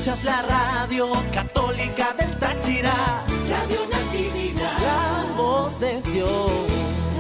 Escuchas la radio católica del Táchira, Radio Natividad, la voz de Dios.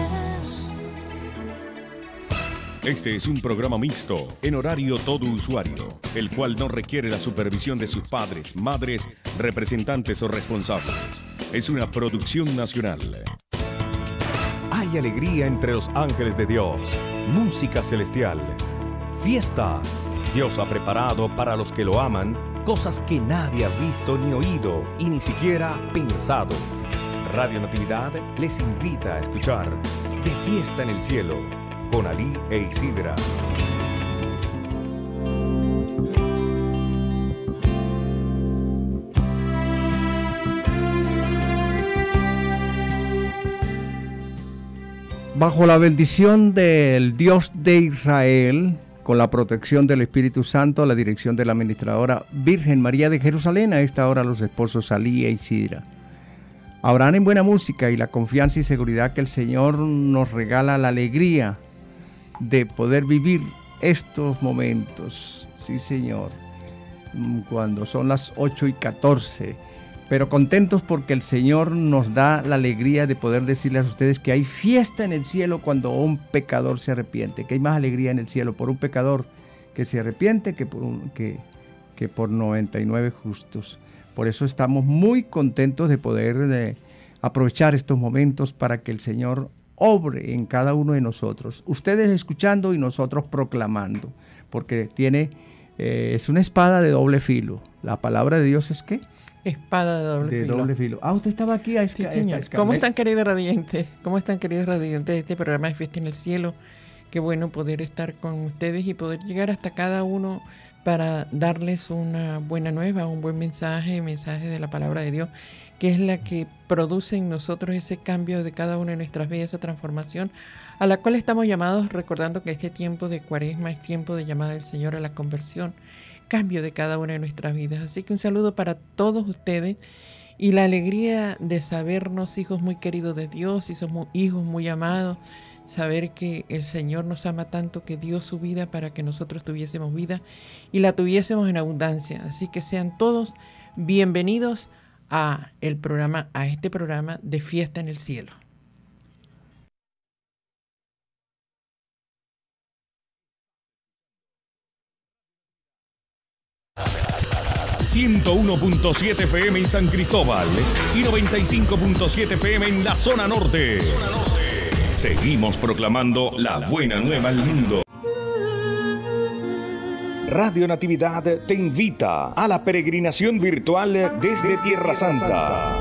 Este es un programa mixto, en horario todo usuario, el cual no requiere la supervisión de sus padres, madres, representantes o responsables. Es una producción nacional. Hay alegría entre los ángeles de Dios, música celestial, fiesta. Dios ha preparado para los que lo aman cosas que nadie ha visto ni oído y ni siquiera pensado. Radio Natividad les invita a escuchar De Fiesta en el Cielo con Alí e Isidra. Bajo la bendición del Dios de Israel, con la protección del Espíritu Santo, la dirección de la administradora Virgen María de Jerusalén, a esta hora los esposos Alí e Isidra. Habrán en buena música y la confianza y seguridad que el Señor nos regala la alegría de poder vivir estos momentos. Sí, Señor, cuando son las 8:14, pero contentos porque el Señor nos da la alegría de poder decirles a ustedes que hay fiesta en el cielo cuando un pecador se arrepiente, que hay más alegría en el cielo por un pecador que se arrepiente que por 99 justos. Por eso estamos muy contentos de poder aprovechar estos momentos para que el Señor obre en cada uno de nosotros. Ustedes escuchando y nosotros proclamando, porque es una espada de doble filo. La palabra de Dios es ¿qué? Espada de doble filo. Ah, usted estaba aquí. Sí, señor. ¿Cómo están, queridos radiantes? ¿Cómo están, queridos radiantes de este programa de Fiesta en el Cielo? Qué bueno poder estar con ustedes y poder llegar hasta cada uno para darles una buena nueva, un buen mensaje de la palabra de Dios, que es la que produce en nosotros ese cambio de cada una de nuestras vidas, esa transformación, a la cual estamos llamados, recordando que este tiempo de Cuaresma es tiempo de llamada del Señor a la conversión, cambio de cada una de nuestras vidas. Así que un saludo para todos ustedes y la alegría de sabernos hijos muy queridos de Dios y somos hijos muy amados, saber que el Señor nos ama tanto que dio su vida para que nosotros tuviésemos vida y la tuviésemos en abundancia. Así que sean todos bienvenidos a este programa de Fiesta en el Cielo. ...101.7 FM en San Cristóbal... ...y 95.7 FM en la zona norte. Seguimos proclamando la buena nueva al mundo. Radio Natividad te invita a la peregrinación virtual desde Tierra Santa.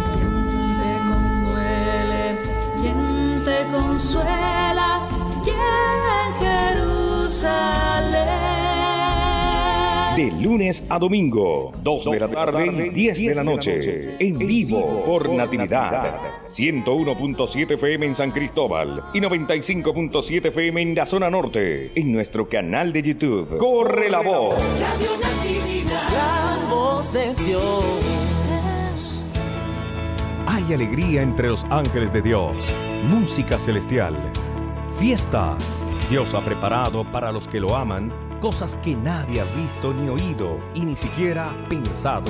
¿Quién te consuela? ¿Quién Jerusalén? De lunes a domingo, 2 de la tarde y 10 de la noche, en vivo por Natividad. 101.7 FM en San Cristóbal y 95.7 FM en la zona norte, en nuestro canal de YouTube. ¡Corre la voz! Radio Natividad, la voz de Dios. Hay alegría entre los ángeles de Dios, música celestial, fiesta. Dios ha preparado para los que lo aman cosas que nadie ha visto ni oído y ni siquiera pensado.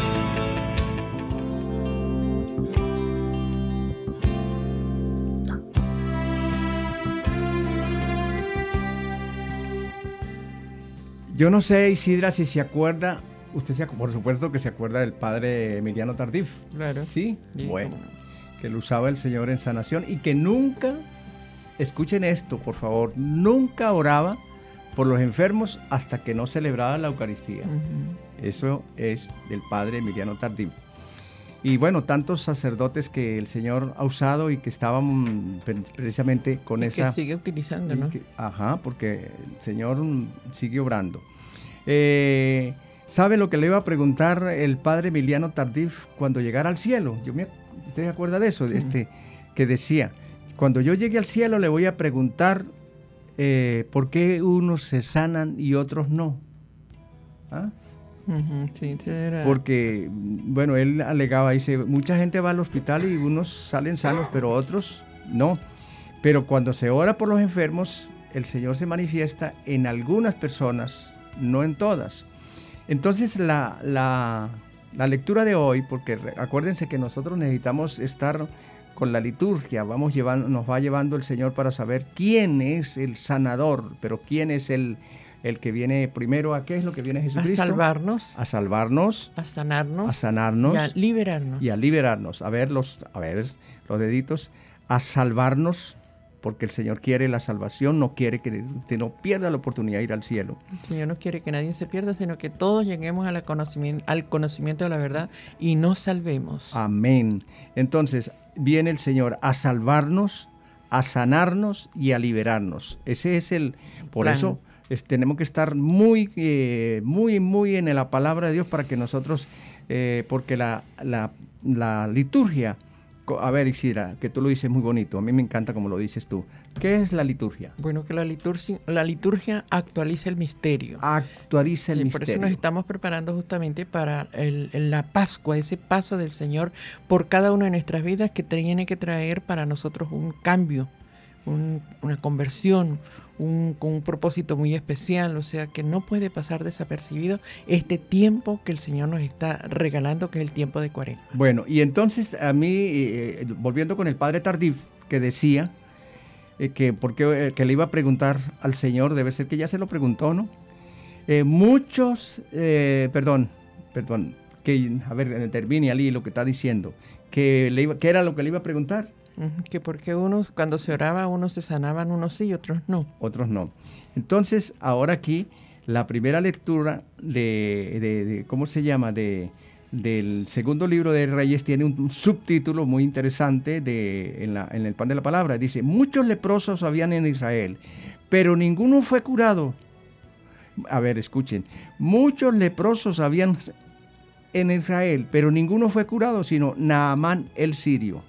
Yo no sé, Isidra, si se acuerda, por supuesto que se acuerda del padre Emiliano Tardif. Claro. Sí, bueno, que lo usaba el Señor en sanación y que nunca, escuchen esto, por favor, nunca oraba por los enfermos hasta que no celebraba la Eucaristía. Uh-huh. Eso es del padre Emiliano Tardif. Y bueno, tantos sacerdotes que el Señor ha usado y que estaban precisamente con esa... Que sigue utilizando, ¿no? Porque el Señor sigue obrando. ¿Sabe lo que le iba a preguntar el padre Emiliano Tardif cuando llegara al cielo? ¿Usted se acuerda de eso? Sí. Que decía, cuando yo llegue al cielo le voy a preguntar por qué unos se sanan y otros no. ¿Ah? Uh-huh, sí, porque, bueno, él alegaba, dice, mucha gente va al hospital y unos salen sanos, pero otros no. Pero cuando se ora por los enfermos, el Señor se manifiesta en algunas personas, no en todas. Entonces la lectura de hoy, porque acuérdense que nosotros necesitamos estar con la liturgia, nos va llevando el Señor para saber quién es el sanador, pero quién es el que viene primero. ¿A qué es lo que viene Jesucristo? A salvarnos. A salvarnos. A sanarnos. A sanarnos. Y a liberarnos. Y a liberarnos. A ver los deditos. A salvarnos, porque el Señor quiere la salvación, no quiere que usted no pierda la oportunidad de ir al cielo. El Señor no quiere que nadie se pierda, sino que todos lleguemos al conocimiento de la verdad y nos salvemos. Amén. Entonces, viene el Señor a salvarnos, a sanarnos y a liberarnos. Ese es por plan. Eso tenemos que estar muy en la palabra de Dios para que nosotros, porque la liturgia, a ver, Isidra, que tú lo dices muy bonito, a mí me encanta como lo dices tú. ¿Qué es la liturgia? Bueno, que la liturgia actualiza el misterio. Actualiza el misterio. Por eso nos estamos preparando justamente para la Pascua, ese paso del Señor por cada una de nuestras vidas que tiene que traer para nosotros un cambio, una conversión, con un propósito muy especial, o sea que no puede pasar desapercibido este tiempo que el Señor nos está regalando, que es el tiempo de Cuaresma. Bueno, y entonces a mí, volviendo con el padre Tardif, que decía que le iba a preguntar al Señor, debe ser que ya se lo preguntó, ¿no? Perdón, que, a ver, termine Ali lo que está diciendo, que era lo que le iba a preguntar. Que porque cuando se oraba, unos se sanaban, unos sí y otros no. Otros no. Entonces, ahora aquí, la primera lectura de ¿cómo se llama? Del segundo libro de Reyes tiene un subtítulo muy interesante en el pan de la palabra. Dice, muchos leprosos habían en Israel, pero ninguno fue curado. A ver, escuchen. Muchos leprosos habían en Israel, pero ninguno fue curado, sino Naamán el sirio.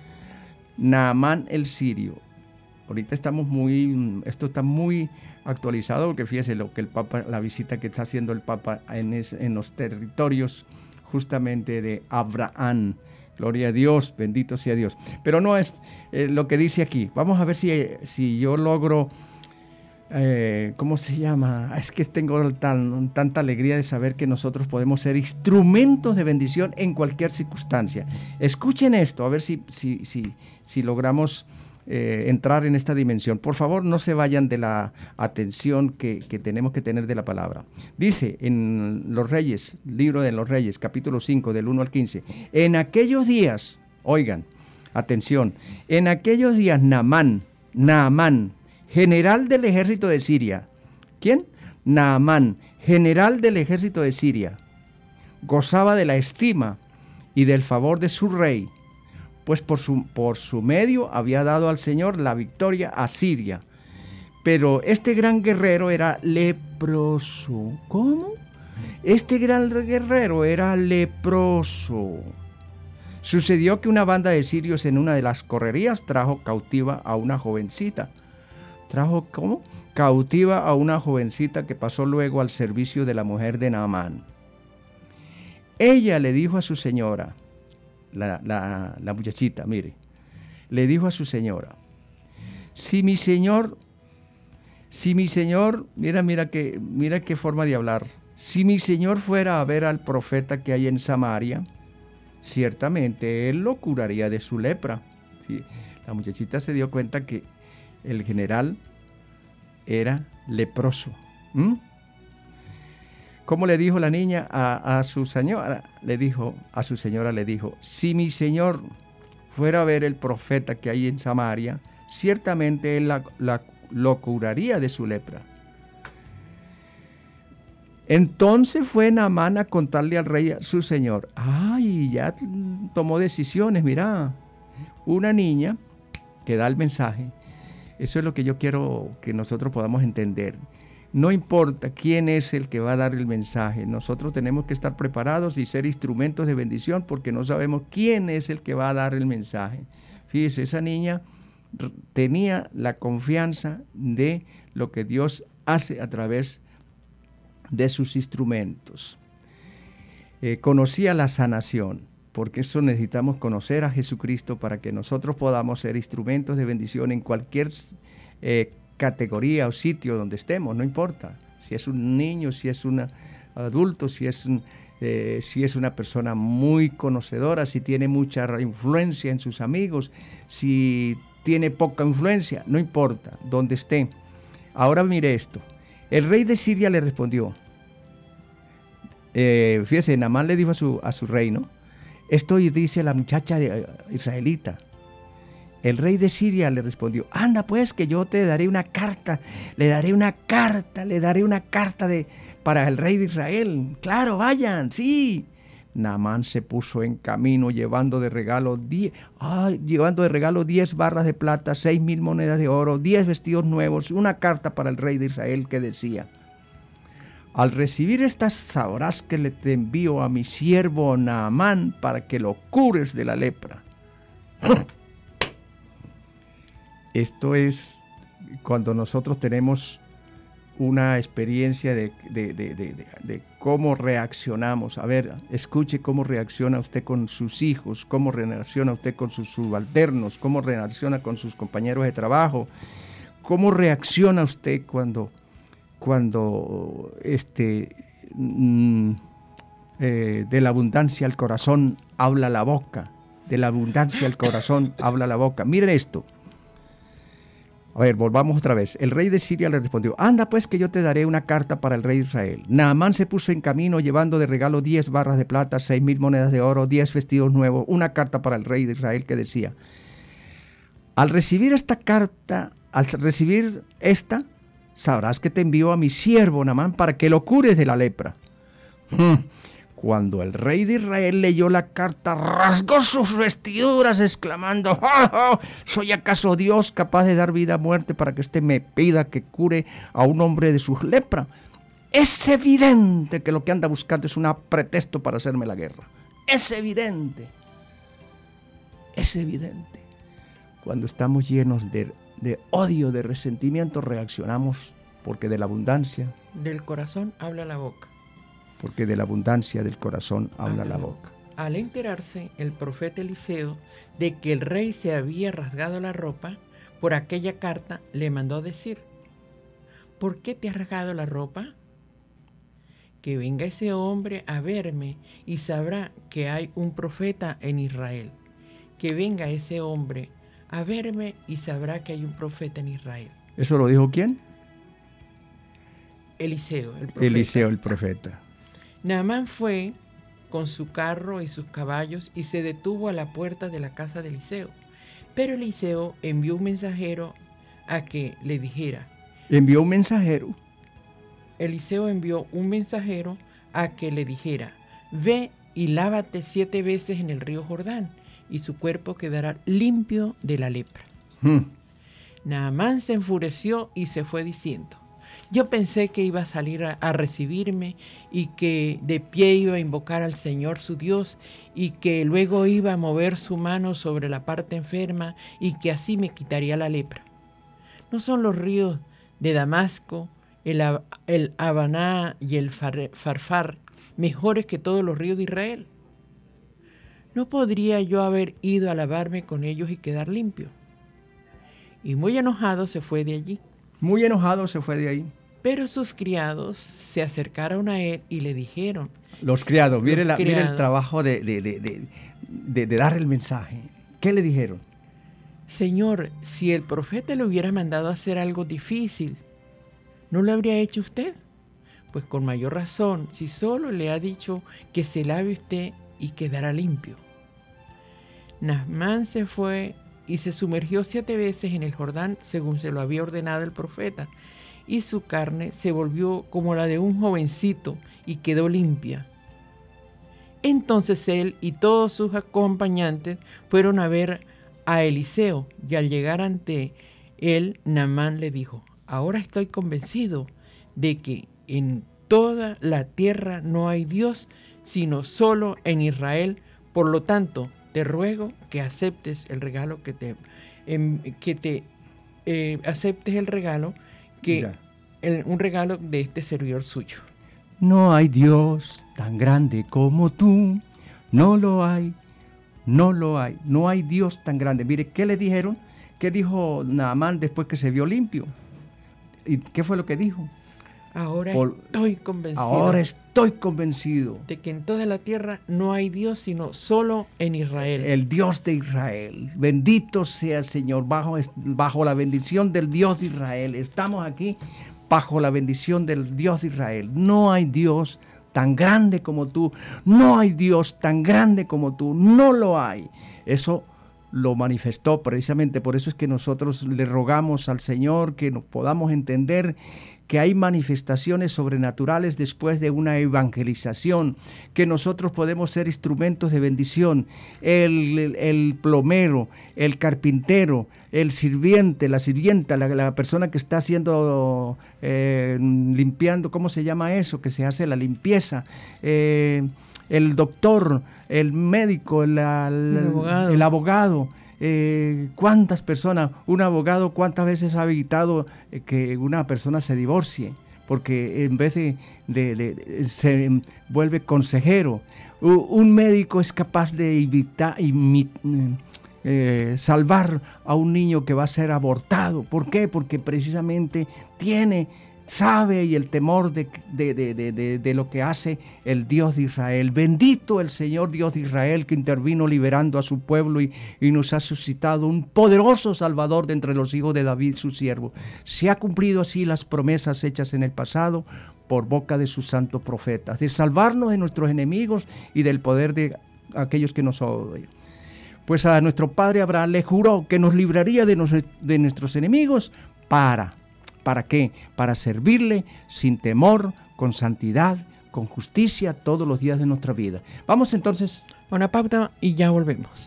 Naamán el sirio. Ahorita esto está muy actualizado, porque fíjese lo que el Papa, la visita que está haciendo el Papa en los territorios justamente de Abraham. Gloria a Dios, bendito sea Dios. Pero no es lo que dice aquí. Vamos a ver si yo logro, ¿cómo se llama? Es que tengo tanta alegría de saber que nosotros podemos ser instrumentos de bendición en cualquier circunstancia. Escuchen esto, a ver si logramos entrar en esta dimensión. Por favor, no se vayan de la atención que tenemos que tener de la palabra. Dice en Los Reyes, libro de los Reyes, capítulo 5, del 1 al 15. En aquellos días, oigan, atención, en aquellos días Naamán, general del ejército de Siria. ¿Quién? Naamán, general del ejército de Siria. Gozaba de la estima y del favor de su rey, pues por su medio había dado al Señor la victoria a Siria. Pero este gran guerrero era leproso. ¿Cómo? Este gran guerrero era leproso. Sucedió que una banda de sirios en una de las correrías trajo cautiva a una jovencita. ¿Trajo cómo? Cautiva a una jovencita que pasó luego al servicio de la mujer de Naamán. Ella le dijo a su señora, la muchachita, mire, le dijo a su señora, si mi señor, mira qué forma de hablar, si mi señor fuera a ver al profeta que hay en Samaria, ciertamente él lo curaría de su lepra. Sí, la muchachita se dio cuenta que el general era leproso. ¿Cómo le dijo la niña a su señora? A su señora le dijo, si mi señor fuera a ver el profeta que hay en Samaria, ciertamente él lo curaría de su lepra. Entonces fue Naamán a contarle al rey, su señor. Ay, ya tomó decisiones, mira. Una niña que da el mensaje. Eso es lo que yo quiero que nosotros podamos entender. No importa quién es el que va a dar el mensaje, nosotros tenemos que estar preparados y ser instrumentos de bendición porque no sabemos quién es el que va a dar el mensaje. Fíjese, esa niña tenía la confianza de lo que Dios hace a través de sus instrumentos. Conocía la sanación, porque eso necesitamos conocer a Jesucristo para que nosotros podamos ser instrumentos de bendición en cualquier categoría o sitio donde estemos, no importa, si es un niño, si es una adulto, si es una persona muy conocedora, si tiene mucha influencia en sus amigos, si tiene poca influencia, no importa, donde esté. Ahora mire esto. El rey de Siria le respondió. Fíjese, Naamán le dijo a su rey, ¿no? Esto dice la muchacha israelita. El rey de Siria le respondió, anda pues que yo te daré una carta, le daré una carta para el rey de Israel. Claro, vayan, sí. Naamán se puso en camino llevando de regalo 10 barras de plata, 6,000 monedas de oro, 10 vestidos nuevos, una carta para el rey de Israel que decía, al recibir estas sabrás que le te envío a mi siervo Naamán para que lo cures de la lepra. Esto es cuando nosotros tenemos una experiencia de cómo reaccionamos. A ver, escuche cómo reacciona usted con sus hijos, cómo reacciona usted con sus subalternos, cómo reacciona con sus compañeros de trabajo, cómo reacciona usted cuando de la abundancia al corazón habla la boca, de la abundancia al corazón habla la boca. Miren esto. A ver, volvamos otra vez. El rey de Siria le respondió, anda pues que yo te daré una carta para el rey de Israel. Naamán se puso en camino llevando de regalo 10 barras de plata, 6,000 monedas de oro, 10 vestidos nuevos, una carta para el rey de Israel que decía, al recibir esta, sabrás que te envío a mi siervo Naamán para que lo cures de la lepra. Cuando el rey de Israel leyó la carta, rasgó sus vestiduras, exclamando, ¡oh! ¿Soy acaso Dios capaz de dar vida a muerte para que éste me pida que cure a un hombre de su lepra? Es evidente que lo que anda buscando es un pretexto para hacerme la guerra. Es evidente. Es evidente. Cuando estamos llenos de odio, de resentimiento, reaccionamos porque de la abundancia del corazón habla la boca. Porque de la abundancia del corazón habla la boca. Al enterarse el profeta Eliseo de que el rey se había rasgado la ropa por aquella carta, le mandó decir, ¿por qué te has rasgado la ropa? Que venga ese hombre a verme y sabrá que hay un profeta en Israel. Que venga ese hombre a verme y sabrá que hay un profeta en Israel. ¿Eso lo dijo quién? Eliseo, el profeta. Eliseo, el profeta. Naamán fue con su carro y sus caballos y se detuvo a la puerta de la casa de Eliseo. Pero Eliseo envió un mensajero a que le dijera. ¿Envió un mensajero? Eliseo envió un mensajero a que le dijera, ve y lávate 7 veces en el río Jordán y su cuerpo quedará limpio de la lepra. Naamán se enfureció y se fue diciendo, yo pensé que iba a salir a recibirme y que de pie iba a invocar al Señor su Dios y que luego iba a mover su mano sobre la parte enferma y que así me quitaría la lepra. ¿No son los ríos de Damasco, el Habaná y el Farfar mejores que todos los ríos de Israel? ¿No podría yo haber ido a lavarme con ellos y quedar limpio? Y muy enojado se fue de allí. Muy enojado se fue de ahí. Pero sus criados se acercaron a él y le dijeron... Los criados, mire el trabajo de dar el mensaje. ¿Qué le dijeron? Señor, si el profeta le hubiera mandado a hacer algo difícil, ¿no lo habría hecho usted? Pues con mayor razón, si solo le ha dicho que se lave usted y quedará limpio. Naamán se fue y se sumergió 7 veces en el Jordán, según se lo había ordenado el profeta, y su carne se volvió como la de un jovencito y quedó limpia. Entonces él y todos sus acompañantes fueron a ver a Eliseo, y al llegar ante él, Naamán le dijo, ahora estoy convencido de que en toda la tierra no hay Dios, sino solo en Israel. Por lo tanto, te ruego que aceptes el regalo aceptes el regalo un regalo de este servidor suyo. No hay Dios tan grande como tú. No lo hay. No lo hay. No hay Dios tan grande. Mire, ¿qué le dijeron? ¿Qué dijo Naamán después que se vio limpio? ¿Y qué fue lo que dijo? Ahora estoy convencido de que en toda la tierra no hay Dios sino solo en Israel. El Dios de Israel. Bendito sea el Señor, bajo la bendición del Dios de Israel. Estamos aquí bajo la bendición del Dios de Israel. No hay Dios tan grande como tú. No hay Dios tan grande como tú. No lo hay. Eso lo manifestó precisamente. Por eso es que nosotros le rogamos al Señor que nos podamos entender que hay manifestaciones sobrenaturales después de una evangelización, que nosotros podemos ser instrumentos de bendición. El plomero, el carpintero, el sirviente, la sirvienta, la persona que está haciendo, limpiando, ¿cómo se llama eso? Que se hace la limpieza. El doctor, el médico, el abogado. ¿Cuántas personas, un abogado, cuántas veces ha evitado que una persona se divorcie? Porque en vez se vuelve consejero. Un médico es capaz de evitar salvar a un niño que va a ser abortado. ¿Por qué? Porque precisamente sabe y el temor de lo que hace el Dios de Israel. Bendito el Señor Dios de Israel, que intervino liberando a su pueblo y nos ha suscitado un poderoso Salvador de entre los hijos de David, su siervo. Se ha cumplido así las promesas hechas en el pasado por boca de sus santos profetas, de salvarnos de nuestros enemigos y del poder de aquellos que nos odian. Pues a nuestro padre Abraham le juró que nos libraría de nuestros enemigos. ¿Para qué? Para servirle sin temor, con santidad, con justicia todos los días de nuestra vida. Vamos entonces a una pausa y ya volvemos.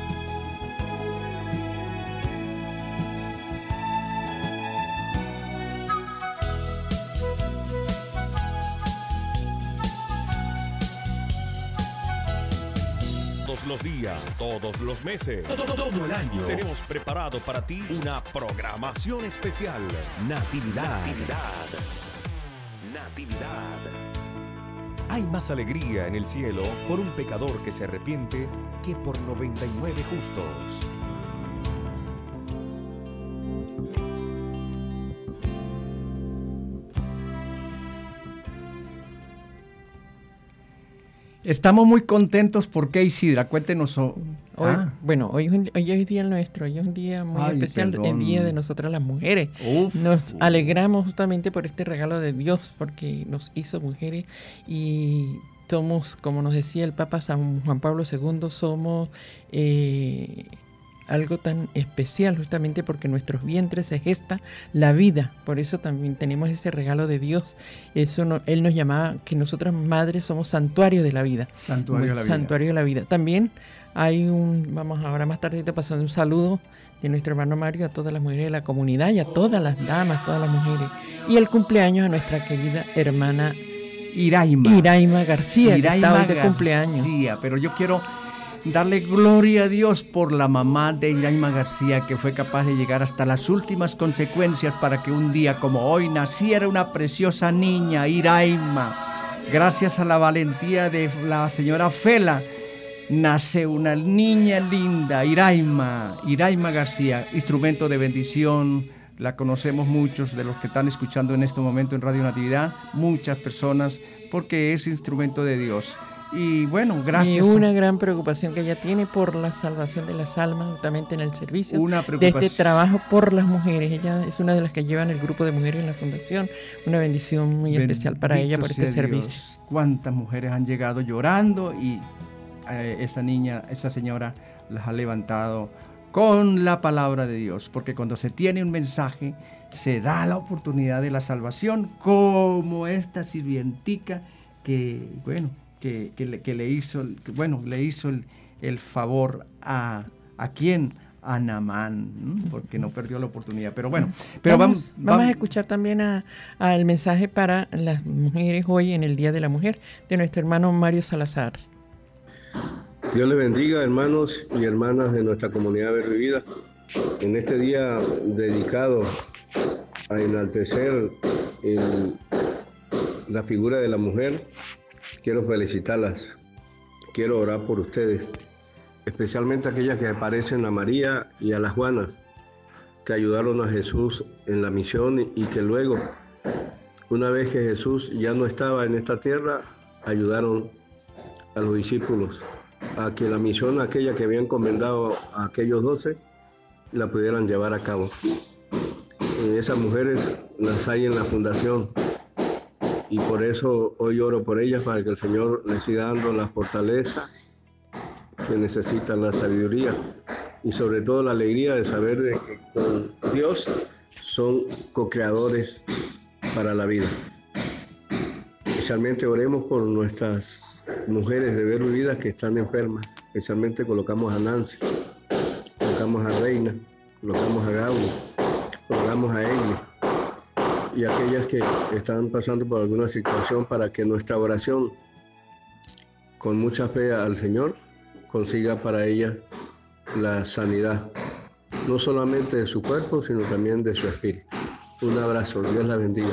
Todos los días, todos los meses, todo el año, tenemos preparado para ti una programación especial. Natividad. Hay más alegría en el cielo por un pecador que se arrepiente que por 99 justos. Estamos muy contentos porque Isidra, cuéntenos. Hoy es día nuestro, hoy es un día muy especial, el día de nosotras las mujeres. Nos alegramos justamente por este regalo de Dios, porque nos hizo mujeres y somos, como nos decía el Papa San Juan Pablo II, somos algo tan especial justamente porque en nuestros vientres se gesta la vida. Por eso también tenemos ese regalo de Dios. Él nos llamaba que nosotras madres somos santuario de la vida. Santuario de la vida. También vamos ahora más tardito pasando un saludo de nuestro hermano Mario a todas las mujeres de la comunidad y a todas las damas, todas las mujeres. Y el cumpleaños a nuestra querida hermana Iraima García, que está hoy de cumpleaños. Pero yo quiero darle gloria a Dios por la mamá de Iraima García, que fue capaz de llegar hasta las últimas consecuencias para que un día como hoy naciera una preciosa niña, Iraima. Gracias a la valentía de la señora Fela, nace una niña linda, Iraima García, instrumento de bendición. La conocemos muchos de los que están escuchando en este momento en Radio Natividad, muchas personas, porque es instrumento de Dios. Y bueno, gracias. Y una gran preocupación que ella tiene por la salvación de las almas, justamente en el servicio de este trabajo por las mujeres. Ella es una de las que llevan el grupo de mujeres en la fundación. Una bendición muy especial para ella por este servicio. Cuántas mujeres han llegado llorando y esa señora las ha levantado con la palabra de Dios, porque cuando se tiene un mensaje se da la oportunidad de la salvación, como esta sirvientica que le hizo el favor a ¿quién? A Naamán, porque no perdió la oportunidad. Pero bueno, vamos a escuchar también al mensaje para las mujeres hoy en el Día de la Mujer de nuestro hermano Mario Salazar. Dios les bendiga, hermanos y hermanas de nuestra comunidad Verbo y Vida. En este día dedicado a enaltecer la figura de la mujer, quiero felicitarlas, quiero orar por ustedes, especialmente aquellas que parecen a María y a las Juanas, que ayudaron a Jesús en la misión y que luego Una vez que Jesús ya no estaba en esta tierra, ayudaron a los discípulos a que la misión aquella que habían encomendado a aquellos 12 la pudieran llevar a cabo. Esas mujeres las hay en la fundación y por eso hoy oro por ellas, para que el Señor les siga dando la fortaleza que necesitan, la sabiduría y sobre todo la alegría de saber de que con Dios son co-creadores para la vida. Especialmente oremos por nuestras mujeres de Verbo y Vida que están enfermas. Especialmente colocamos a Nancy, colocamos a Reina, colocamos a Gaby, colocamos a Egli y aquellas que están pasando por alguna situación, para que nuestra oración con mucha fe al Señor consiga para ellas la sanidad, no solamente de su cuerpo, sino también de su espíritu. Un abrazo, Dios la bendiga.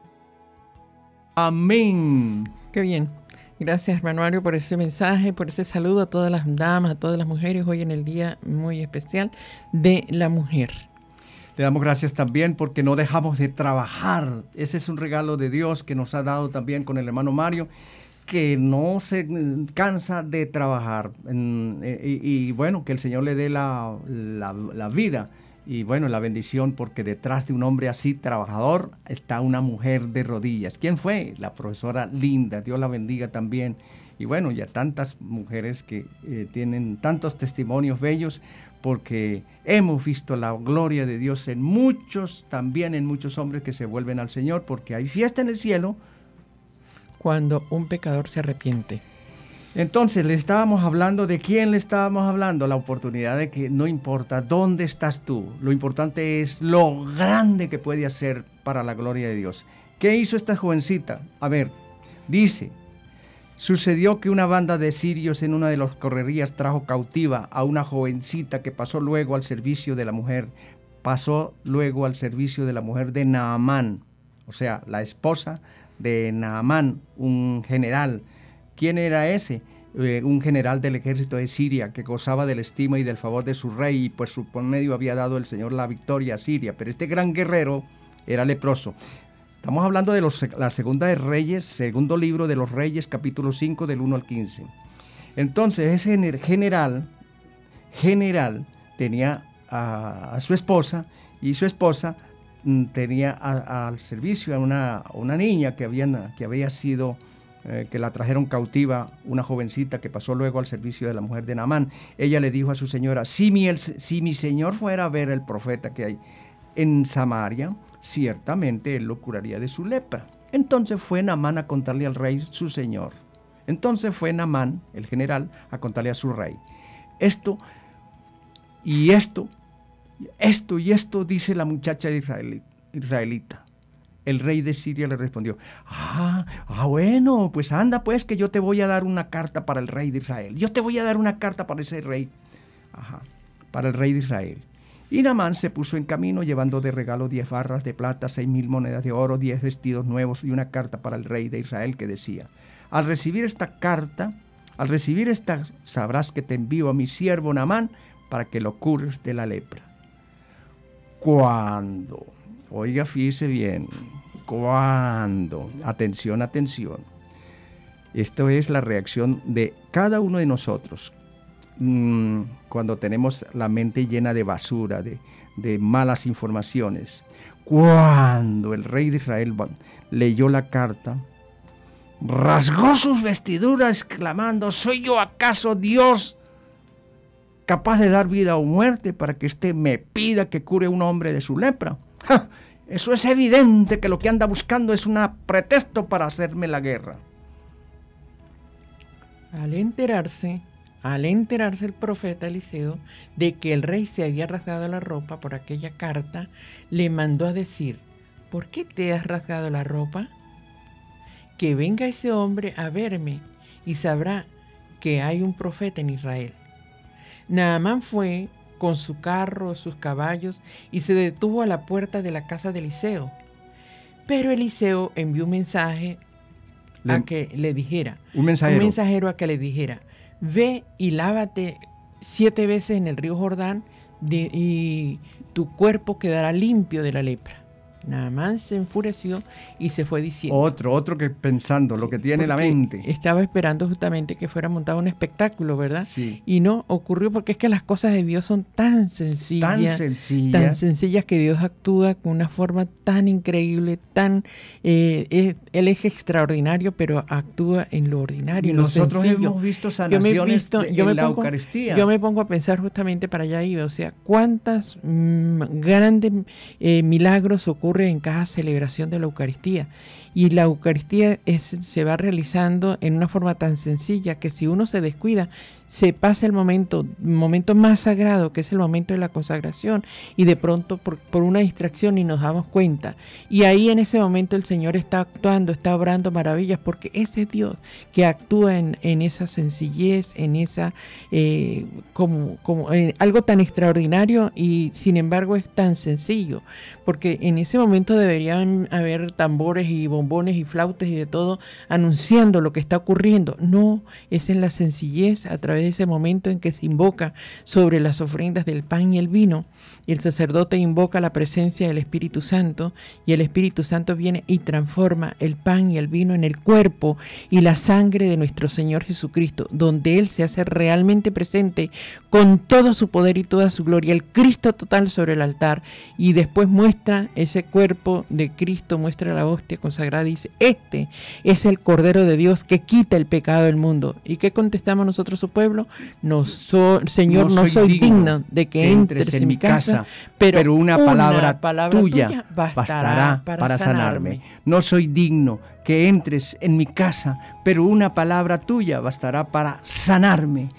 Amén. Qué bien. Gracias, hermano Mario, por ese mensaje, por ese saludo a todas las damas, a todas las mujeres, hoy en el día muy especial de la mujer. Le damos gracias también porque no dejamos de trabajar. Ese es un regalo de Dios que nos ha dado también con el hermano Mario, que no se cansa de trabajar. Y bueno, que el Señor le dé la vida y bueno, la bendición, porque detrás de un hombre así trabajador está una mujer de rodillas. ¿Quién fue? La profesora Linda. Dios la bendiga también. Y bueno, ya tantas mujeres que tienen tantos testimonios bellos, porque hemos visto la gloria de Dios en muchos, también en muchos hombres que se vuelven al Señor, porque hay fiesta en el cielo cuando un pecador se arrepiente. Entonces, le estábamos hablando, ¿de quién le estábamos hablando? La oportunidad de que no importa dónde estás tú, lo importante es lo grande que puede hacer para la gloria de Dios. ¿Qué hizo esta jovencita? A ver, dice: sucedió que una banda de sirios en una de las correrías trajo cautiva a una jovencita que pasó luego al servicio de la mujer de Naamán, o sea, la esposa de Naamán, un general. ¿Quién era ese? Un general del ejército de Siria que gozaba de la estima y del favor de su rey, y pues por medio había dado el Señor la victoria a Siria. Pero este gran guerrero era leproso. Estamos hablando de la segunda de Reyes, segundo libro de los Reyes, capítulo 5, del 1 al 15. Entonces ese general tenía a su esposa, y su esposa tenía al servicio a una niña que había sido, que la trajeron cautiva, una jovencita que pasó luego al servicio de la mujer de Naamán. Ella le dijo a su señora: si mi señor fuera a ver el profeta que hay en Samaria, ciertamente él lo curaría de su lepra. Entonces fue Naamán a contarle al rey su señor. Entonces fue Naamán, el general, a contarle a su rey: esto dice la muchacha israelita. El rey de Siria le respondió: bueno, pues anda pues, que yo te voy a dar una carta para el rey de Israel. Yo te voy a dar una carta para ese rey. Para el rey de Israel. Y Naamán se puso en camino, llevando de regalo 10 barras de plata, 6,000 monedas de oro, 10 vestidos nuevos y una carta para el rey de Israel que decía: al recibir esta, sabrás que te envío a mi siervo Naamán para que lo cures de la lepra. Cuando, oiga, fíjese bien, atención, esto es la reacción de cada uno de nosotros cuando tenemos la mente llena de basura, de malas informaciones. Cuando el rey de Israel leyó la carta, rasgó sus vestiduras exclamando: ¿soy yo acaso Dios capaz de dar vida o muerte para que éste me pida que cure a un hombre de su lepra? Eso es evidente, que lo que anda buscando es un pretexto para hacerme la guerra. Al enterarse el profeta Eliseo de que el rey se había rasgado la ropa por aquella carta, le mandó a decir: ¿por qué te has rasgado la ropa? Que venga ese hombre a verme y sabrá que hay un profeta en Israel. Naamán fue con su carro, sus caballos, y se detuvo a la puerta de la casa de Eliseo. Pero Eliseo envió un mensajero a que le dijera: ve y lávate 7 veces en el río Jordán y tu cuerpo quedará limpio de la lepra. Naamán se enfureció y se fue diciendo. Otro que pensando lo que tiene la mente. Estaba esperando justamente que fuera montado un espectáculo, ¿verdad? Sí. Y no ocurrió, porque es que las cosas de Dios son tan sencillas. Tan sencillas que Dios actúa con una forma tan increíble, Él es extraordinario, pero actúa en lo ordinario, en lo sencillo. Nosotros hemos visto sanaciones en la Eucaristía. Yo me pongo a pensar justamente para allá iba, o sea, cuántas grandes milagros ocurren en cada celebración de la Eucaristía. Y la Eucaristía se va realizando en una forma tan sencilla que si uno se descuida, se pasa el momento más sagrado, que es el momento de la consagración, y de pronto por una distracción y nos damos cuenta. Y ahí en ese momento el Señor está actuando, está obrando maravillas, porque ese Dios que actúa en esa sencillez, en esa algo tan extraordinario, y sin embargo es tan sencillo, porque en ese momento deberían haber tambores y bombones y flautas y de todo anunciando lo que está ocurriendo. No, es en la sencillez, a través de ese momento en que se invoca sobre las ofrendas del pan y el vino, y el sacerdote invoca la presencia del Espíritu Santo, y el Espíritu Santo viene y transforma el pan y el vino en el cuerpo y la sangre de nuestro Señor Jesucristo, donde Él se hace realmente presente con todo su poder y toda su gloria, el Cristo total sobre el altar, y después muestra ese cuerpo de Cristo, muestra la hostia consagrada y dice: este es el Cordero de Dios que quita el pecado del mundo. ¿Y qué contestamos nosotros, su pueblo? Señor, no soy digno de que entres en mi casa, pero una palabra tuya bastará para sanarme. No soy digno que entres en mi casa, pero una palabra tuya bastará para sanarme.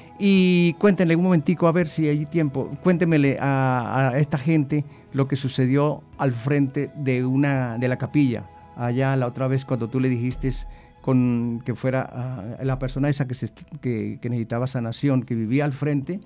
Y cuéntenle un momentico, a ver si hay tiempo, cuéntenmele a esta gente lo que sucedió al frente de la capilla, allá la otra vez cuando tú le dijiste que fuera la persona esa que necesitaba sanación, que vivía al frente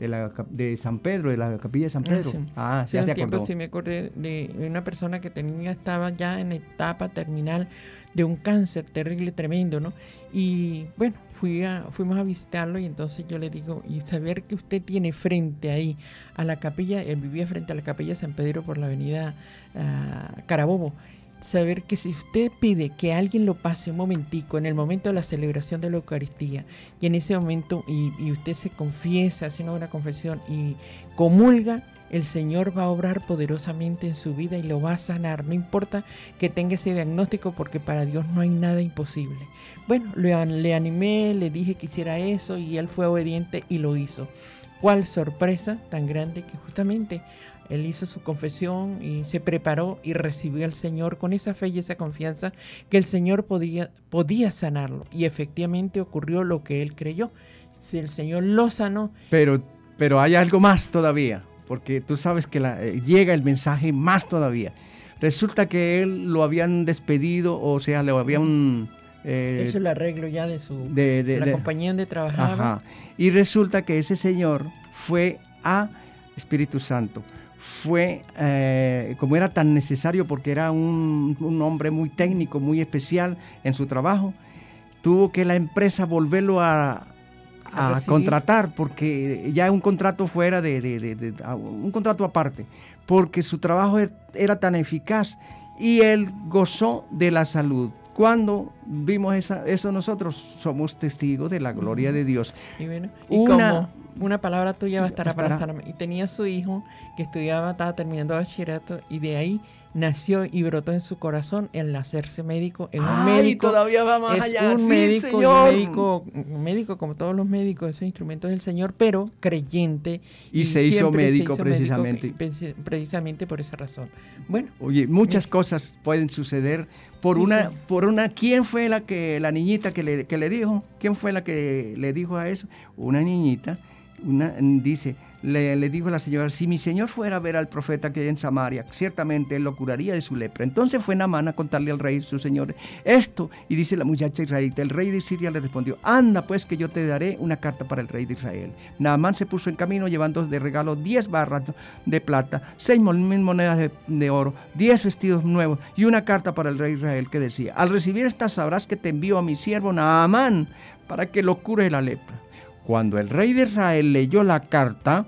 de San Pedro, de la capilla de San Pedro. Sí, hace tiempo sí me acordé de una persona que estaba ya en la etapa terminal de un cáncer terrible, tremendo, ¿no? Y bueno, fuimos a visitarlo, y entonces yo le digo, y saber que usted tiene frente ahí a la capilla, él vivía frente a la capilla de San Pedro por la avenida Carabobo, saber que si usted pide que alguien lo pase un momentico en el momento de la celebración de la Eucaristía, y en ese momento y usted se confiesa, hace una confesión y comulga, el Señor va a obrar poderosamente en su vida y lo va a sanar, no importa que tenga ese diagnóstico, porque para Dios no hay nada imposible. Bueno, le animé, le dije que hiciera eso, y él fue obediente y lo hizo. ¿Cuál sorpresa tan grande? Que justamente él hizo su confesión y se preparó y recibió al Señor con esa fe y esa confianza que el Señor podía sanarlo. Y efectivamente ocurrió lo que él creyó. Si el Señor lo sanó. Pero hay algo más todavía, porque tú sabes que llega el mensaje más todavía. Resulta que él lo habían despedido, o sea, le habían... eso es el arreglo ya de la compañía donde trabajaba. Ajá. Y resulta que ese señor fue a Espíritu Santo. Fue, como era tan necesario, porque era un hombre muy técnico, muy especial en su trabajo, tuvo que la empresa volverlo a contratar, porque ya un contrato fuera un contrato aparte, porque su trabajo era tan eficaz, y él gozó de la salud. Cuando vimos eso, nosotros somos testigos de la gloria de Dios. Y bueno, como una palabra tuya bastará para sanarme. Y tenía su hijo que estaba terminando bachillerato, y de ahí nació y brotó en su corazón el hacerse médico. Un médico todavía va más allá. Un médico, médico como todos los médicos, esos instrumentos del Señor, pero creyente. Y se hizo médico precisamente. Precisamente por esa razón. Bueno. Oye, muchas cosas pueden suceder por una. ¿Quién fue la niñita que le dijo? ¿Quién fue la que le dijo a eso? Una niñita. Le dijo a la señora: si mi señor fuera a ver al profeta que hay en Samaria, ciertamente él lo curaría de su lepra. Entonces fue Naamán a contarle al rey, su señor, esto, y dice la muchacha israelita. El rey de Siria le respondió: anda pues, que yo te daré una carta para el rey de Israel. Naamán se puso en camino, llevando de regalo 10 barras de plata, 6,000 monedas de oro, 10 vestidos nuevos y una carta para el rey de Israel, que decía: al recibir estas sabrás que te envío a mi siervo Naamán para que lo cure de la lepra. Cuando el rey de Israel leyó la carta,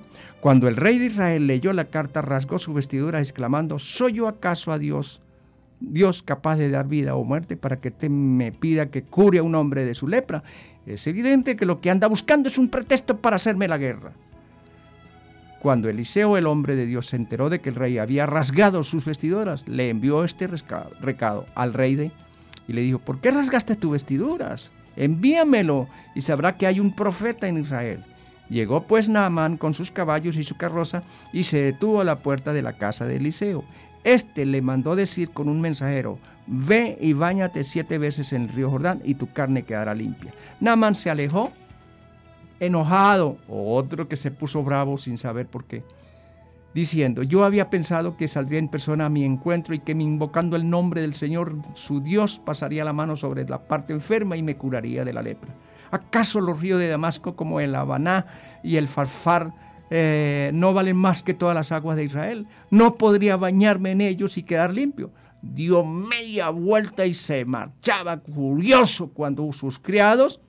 rasgó su vestidura exclamando: ¿soy yo acaso a Dios capaz de dar vida o muerte para que me pida que cure a un hombre de su lepra? Es evidente que lo que anda buscando es un pretexto para hacerme la guerra. Cuando Eliseo, el hombre de Dios, se enteró de que el rey había rasgado sus vestiduras, le envió este recado al rey y le dijo: ¿por qué rasgaste tus vestiduras? Envíamelo y sabrá que hay un profeta en Israel. Llegó pues Naamán con sus caballos y su carroza y se detuvo a la puerta de la casa de Eliseo. Este le mandó decir con un mensajero: ve y báñate 7 veces en el río Jordán y tu carne quedará limpia. Naamán se alejó enojado, otro que se puso bravo sin saber por qué, diciendo: yo había pensado que saldría en persona a mi encuentro y que invocando el nombre del Señor su Dios pasaría la mano sobre la parte enferma y me curaría de la lepra. ¿Acaso los ríos de Damasco como el Habaná y el Farfar no valen más que todas las aguas de Israel? ¿No podría bañarme en ellos y quedar limpio? Dio media vuelta y se marchaba furioso cuando sus criados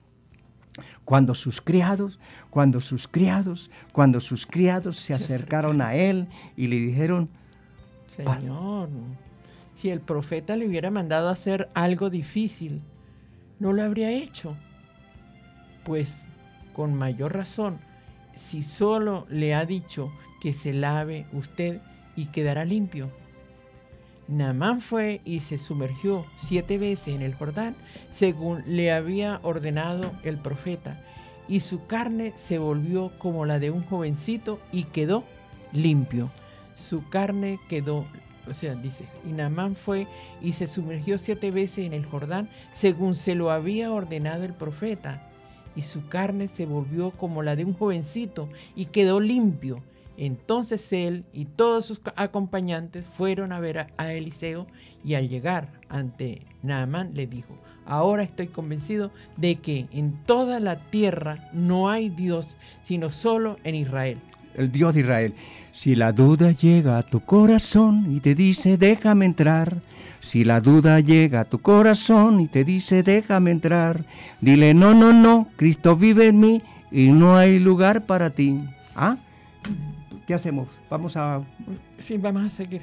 se acercaron a él y le dijeron: Señor, si el profeta le hubiera mandado a hacer algo difícil, ¿no lo habría hecho? Pues con mayor razón, si solo le ha dicho que se lave usted y quedará limpio. Naamán fue y se sumergió 7 veces en el Jordán, según le había ordenado el profeta, y su carne se volvió como la de un jovencito y quedó limpio. Su carne quedó, dice, y Naamán fue y se sumergió 7 veces en el Jordán, según se lo había ordenado el profeta, y su carne se volvió como la de un jovencito y quedó limpio. Entonces él y todos sus acompañantes fueron a ver a Eliseo, y al llegar ante Naamán le dijo: ahora estoy convencido de que en toda la tierra no hay Dios sino solo en Israel. El Dios de Israel. Si la duda llega a tu corazón y te dice: déjame entrar. Si la duda llega a tu corazón y te dice: déjame entrar, dile: no, no, no, Cristo vive en mí y no hay lugar para ti. ¿Ah? ¿Qué hacemos? Vamos a seguir.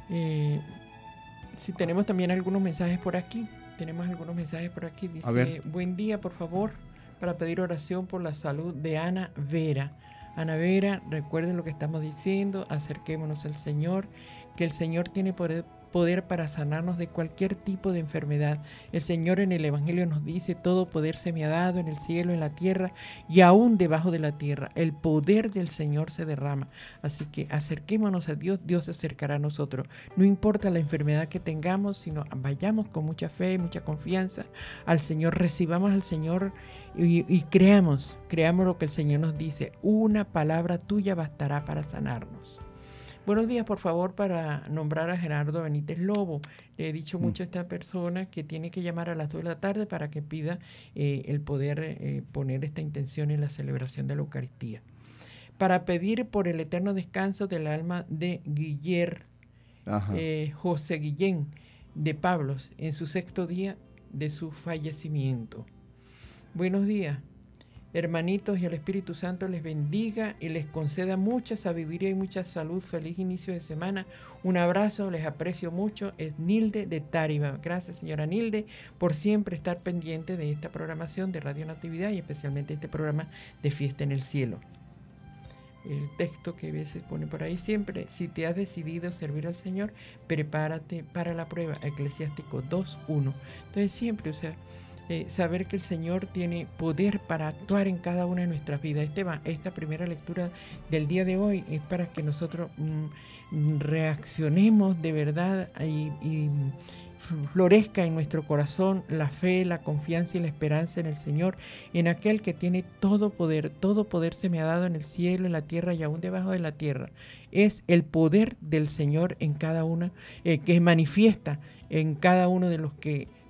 Si tenemos también algunos mensajes por aquí. Dice: buen día, por favor, para pedir oración por la salud de Ana Vera. Ana Vera, recuerden lo que estamos diciendo, acerquémonos al Señor, que el Señor tiene poder para sanarnos de cualquier tipo de enfermedad. El Señor en el Evangelio nos dice: todo poder se me ha dado en el cielo, en la tierra y aún debajo de la tierra. El poder del Señor se derrama. Así que acerquémonos a Dios, Dios se acercará a nosotros. No importa la enfermedad que tengamos, sino vayamos con mucha fe, mucha confianza al Señor, recibamos al Señor y creamos lo que el Señor nos dice. Una palabra tuya bastará para sanarnos. Buenos días, por favor, para nombrar a Gerardo Benítez Lobo. Le he dicho mucho a esta persona que tiene que llamar a las 2 de la tarde para que pida el poder poner esta intención en la celebración de la Eucaristía. Para pedir por el eterno descanso del alma de José Guillén de Pablos en su 6º día de su fallecimiento. Buenos días. Hermanitos, y el Espíritu Santo les bendiga y les conceda mucha sabiduría y mucha salud. Feliz inicio de semana. Un abrazo, les aprecio mucho. Es Nilde de Táriba. Gracias, señora Nilde, por siempre estar pendiente de esta programación de Radio Natividad y especialmente este programa de Fiesta en el Cielo. El texto que a veces pone por ahí siempre: si te has decidido servir al Señor, prepárate para la prueba. Eclesiástico 2:1. Entonces siempre, saber que el Señor tiene poder para actuar en cada una de nuestras vidas. Esta primera lectura del día de hoy es para que nosotros reaccionemos de verdad y florezca en nuestro corazón la fe, la confianza y la esperanza en el Señor, en aquel que tiene todo poder. Todo poder se me ha dado en el cielo, en la tierra y aún debajo de la tierra. Es el poder del Señor en cada una, que manifiesta en cada uno de los que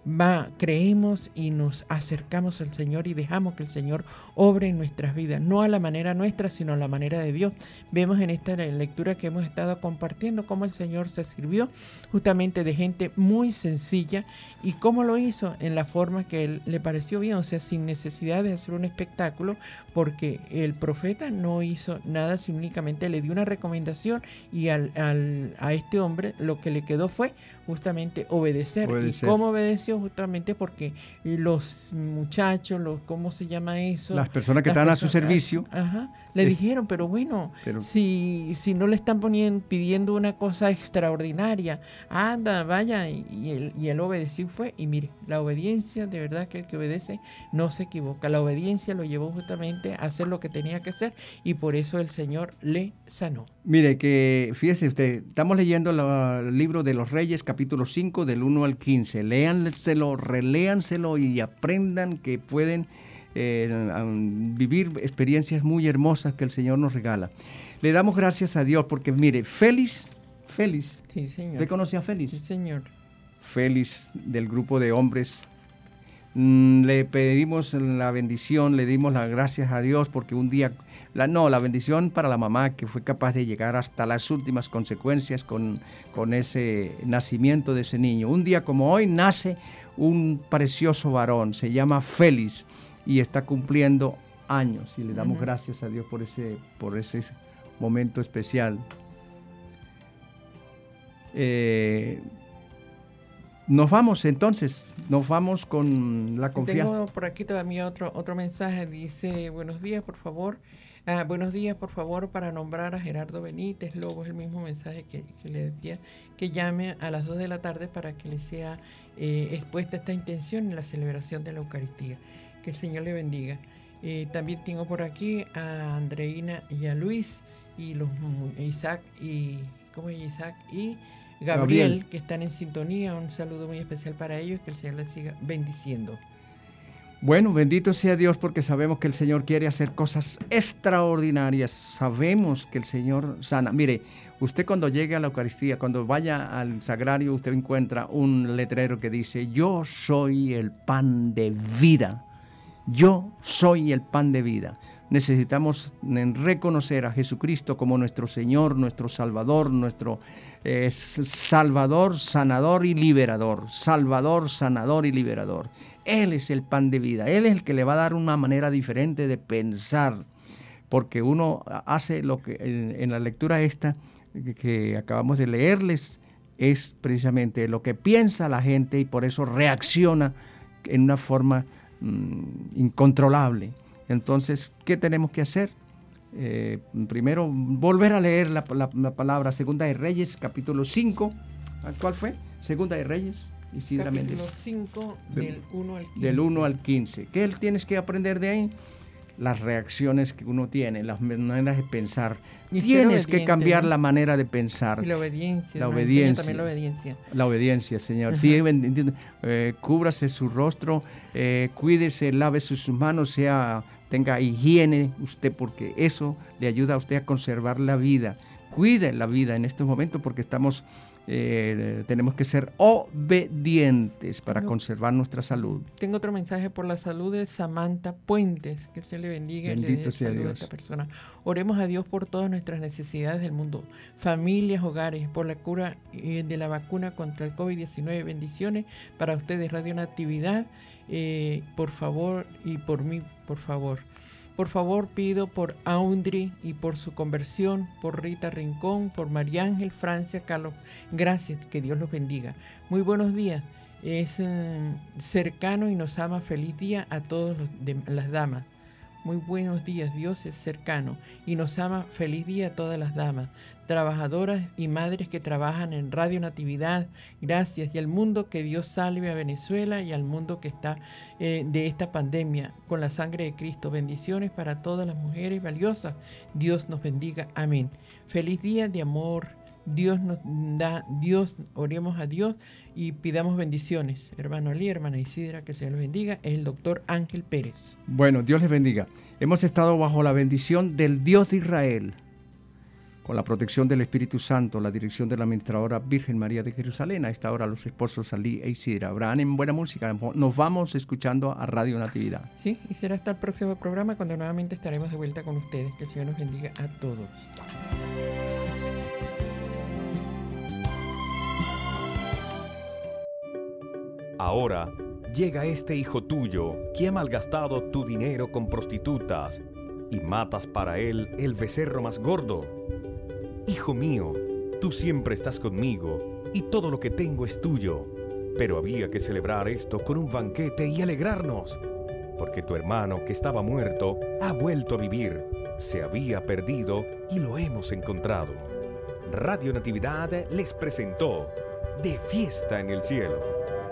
creemos y nos acercamos al Señor y dejamos que el Señor obre en nuestras vidas, no a la manera nuestra, sino a la manera de Dios. Vemos en esta lectura que hemos estado compartiendo cómo el Señor se sirvió justamente de gente muy sencilla y cómo lo hizo en la forma que Él le pareció bien, o sea, sin necesidad de hacer un espectáculo, porque el profeta no hizo nada, sino únicamente le dio una recomendación y a este hombre lo que le quedó fue justamente obedecer. ¿Y cómo obedeció? Justamente porque los muchachos, ¿cómo se llama eso? Las personas que están a su servicio. Le dijeron, pero bueno, si no le están pidiendo una cosa extraordinaria, anda, vaya, y él obedeció y fue. Y mire, la obediencia, de verdad que el que obedece no se equivoca. La obediencia lo llevó justamente a hacer lo que tenía que hacer y por eso el Señor le sanó. Mire, que fíjese usted, estamos leyendo el libro de los Reyes, capítulo 5, del 1 al 15. Léanselo, reléanselo y aprendan que pueden vivir experiencias muy hermosas que el Señor nos regala. Le damos gracias a Dios porque, mire, Félix. Sí, señor. ¿Usted conoce a Félix? Sí, señor. Félix, del grupo de hombres. Le pedimos la bendición, le dimos las gracias a Dios porque un día, la bendición para la mamá que fue capaz de llegar hasta las últimas consecuencias con ese nacimiento de ese niño. Un día como hoy nace un precioso varón, se llama Félix y está cumpliendo años y le damos gracias a Dios por ese momento especial. Nos vamos entonces, con la confianza. Tengo por aquí todavía otro mensaje, dice, buenos días por favor para nombrar a Gerardo Benítez Lobo, es el mismo mensaje que le decía, que llame a las 2 de la tarde para que le sea expuesta esta intención en la celebración de la Eucaristía. Que el Señor le bendiga. También tengo por aquí a Andreina y a Luis y Isaac y Gabriel, que están en sintonía. Un saludo muy especial para ellos, que el Señor les siga bendiciendo. Bueno, bendito sea Dios porque sabemos que el Señor quiere hacer cosas extraordinarias. Sabemos que el Señor sana. Mire, usted cuando llegue a la Eucaristía, cuando vaya al sagrario, usted encuentra un letrero que dice, yo soy el pan de vida. Yo soy el pan de vida. Necesitamos reconocer a Jesucristo como nuestro Señor, nuestro Salvador, nuestro Salvador, sanador y liberador. Salvador, sanador y liberador. Él es el pan de vida. Él es el que le va a dar una manera diferente de pensar. Porque uno hace lo que en la lectura esta que acabamos de leerles, es precisamente lo que piensa la gente y por eso reacciona en una forma incontrolable. Entonces, ¿qué tenemos que hacer? Primero, volver a leer la palabra Segunda de Reyes, capítulo 5. ¿Cuál fue? Segunda de Reyes, Isidra Méndez. Capítulo 5, del 1 al 15. Del 1 al 15. ¿Qué tienes que aprender de ahí? Las reacciones que uno tiene, las maneras de pensar. Tienes que cambiar, ¿no?, la manera de pensar. Y la obediencia. La obediencia. También la obediencia. La obediencia, Señor. Sí, cúbrase su rostro, cuídese, lave sus manos, tenga higiene usted, porque eso le ayuda a usted a conservar la vida. Cuide la vida en estos momentos porque tenemos que ser obedientes para conservar nuestra salud. Tengo otro mensaje por la salud de Samantha Puentes, que se le bendiga. Bendito sea Dios. A esta persona. Oremos a Dios por todas nuestras necesidades del mundo, familias, hogares, por la cura de la vacuna contra el COVID-19. Bendiciones para ustedes, Radio Natividad, por favor, y por mí, por favor. Por favor, pido por Aundri y por su conversión, por Rita Rincón, por María Ángel, Francia, Carlos. Gracias, que Dios los bendiga. Muy buenos días. Es cercano y nos ama. Feliz día a todas las damas. Muy buenos días, Dios es cercano y nos ama. Feliz día a todas las damas, trabajadoras y madres que trabajan en Radio Natividad. Gracias. Y al mundo, que Dios salve a Venezuela y al mundo que está de esta pandemia con la sangre de Cristo. Bendiciones para todas las mujeres valiosas. Dios nos bendiga. Amén. Feliz día de amor. Dios nos da, oremos a Dios y pidamos bendiciones. Hermano Ali, hermana Isidra, que se los bendiga. Es el doctor Ángel Pérez. Bueno, Dios les bendiga. Hemos estado bajo la bendición del Dios de Israel. con la protección del Espíritu Santo, la dirección de la administradora Virgen María de Jerusalén. A esta hora los esposos Salí e Isidra. Abraham en buena música. Nos vamos escuchando a Radio Natividad. Sí, y será hasta el próximo programa cuando nuevamente estaremos de vuelta con ustedes. Que el Señor nos bendiga a todos. Ahora llega este hijo tuyo que ha malgastado tu dinero con prostitutas y matas para él el becerro más gordo. Hijo mío, tú siempre estás conmigo y todo lo que tengo es tuyo. Pero había que celebrar esto con un banquete y alegrarnos, porque tu hermano que estaba muerto ha vuelto a vivir, se había perdido y lo hemos encontrado. Radio Natividad les presentó De Fiesta en el Cielo.